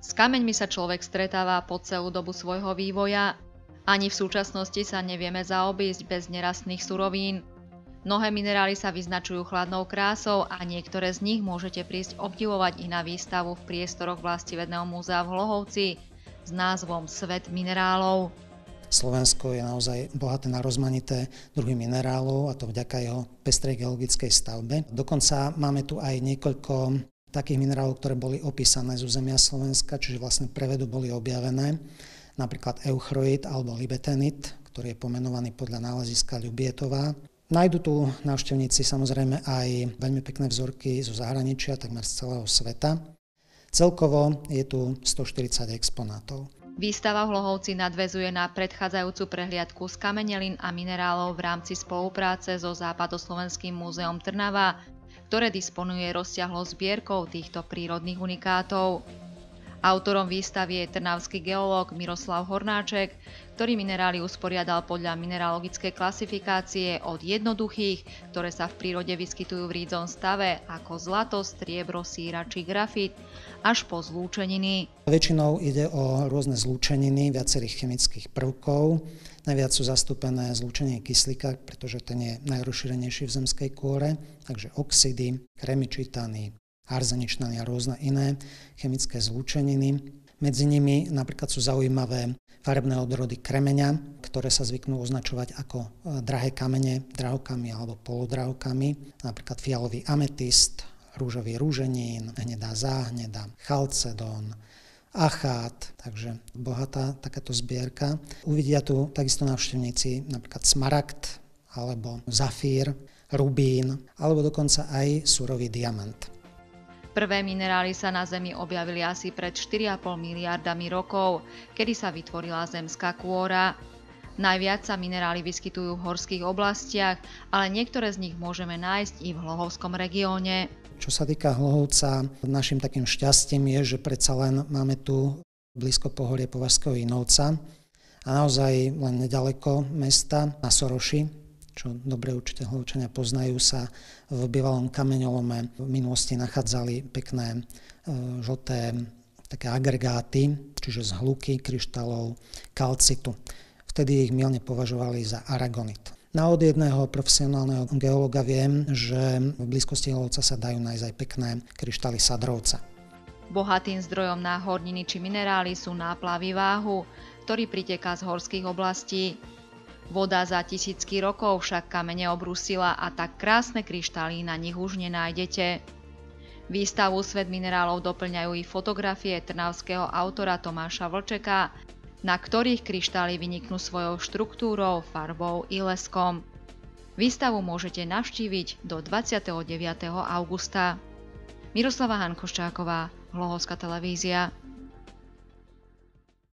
S kameňmi sa človek stretáva po celú dobu svojho vývoja. Ani v súčasnosti sa nevieme zaobísť bez nerastných surovín. Mnohé minerály sa vyznačujú chladnou krásou a niektoré z nich môžete prísť obdivovať i na výstavu v priestoroch Vlastivedného múzea v Hlohovci s názvom Svet minerálov. Slovensko je naozaj bohaté na rozmanité druhy minerálov, a to vďaka jeho pestrej geologickej stavbe. Dokonca máme tu aj niekoľko takých minerálov, ktoré boli opísané z územia Slovenska, čiže vlastne pre vedu boli objavené. Napríklad euchroid alebo libetenit, ktorý je pomenovaný podľa náleziska Ľubietová. Nájdu tu návštevníci samozrejme aj veľmi pekné vzorky zo zahraničia, takmer z celého sveta. Celkovo je tu 140 exponátov. Výstava v Hlohovci nadväzuje na predchádzajúcu prehliadku z kamenelín a minerálov v rámci spolupráce so Západoslovenským múzeom Trnava, ktoré disponuje rozsiahlou zbierkou týchto prírodných unikátov. Autorom výstavy je trnavský geológ Miroslav Hornáček, ktorý minerály usporiadal podľa mineralogickej klasifikácie od jednoduchých, ktoré sa v prírode vyskytujú v rídzom stave, ako zlato, striebro, síra či grafit, až po zlúčeniny. Väčšinou ide o rôzne zlúčeniny viacerých chemických prvkov. Najviac sú zastúpené zlúčeniny kyslíka, pretože ten je najrozšírenejší v zemskej kôre, takže oxidy, kremičitány, arzeničnany a rôzne iné chemické zlúčeniny. Medzi nimi napríklad sú zaujímavé farebné odrody kremeňa, ktoré sa zvyknú označovať ako drahé kamene, drahokamy alebo polodrahokamy, napríklad fialový ametist, rúžový rúženín, hnedá záhneda, chalcedón, achát, takže bohatá takáto zbierka. Uvidia tu takisto návštevníci napríklad smaragd alebo zafír, rubín alebo dokonca aj surový diamant. Prvé minerály sa na Zemi objavili asi pred 4,5 miliardami rokov, kedy sa vytvorila zemská kôra. Najviac sa minerály vyskytujú v horských oblastiach, ale niektoré z nich môžeme nájsť i v Hlohovskom regióne. Čo sa týka Hlohovca, našim takým šťastím je, že predsa len máme tu blízko pohorie Považského Inovca a naozaj len nedaleko mesta na Soroši, čo dobre určite Hlohovčania poznajú, sa v bývalom kameňolome v minulosti nachádzali pekné žlté také agregáty, čiže z hluky, kryštálov, kalcitu. Vtedy ich mylne považovali za aragonit. Na od jedného profesionálneho geológa viem, že v blízkosti Hlohovca sa dajú nájsť aj pekné kryštály sadrovca. Bohatým zdrojom na horniny či minerály sú náplavy váhu, ktorý priteká z horských oblastí. Voda za tisícky rokov však kamene obrusila a tak krásne kryštály na nich už nenájdete. Výstavu Svet minerálov doplňajú i fotografie trnavského autora Tomáša Vlčeka, na ktorých kryštály vyniknú svojou štruktúrou, farbou i leskom. Výstavu môžete navštíviť do 29. augusta. Miroslava Hankoščáková, Hlohovská televízia.